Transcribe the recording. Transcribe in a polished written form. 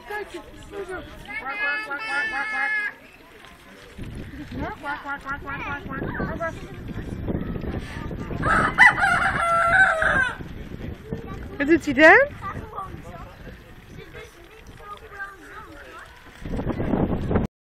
kijken. Zo, zo. Kwak, kwak, kwak, kwak, kwak, kwak. Kwak, kwak, kwak, kwak, kwak, kwak, kwak, kwak. Wat doet hij dan?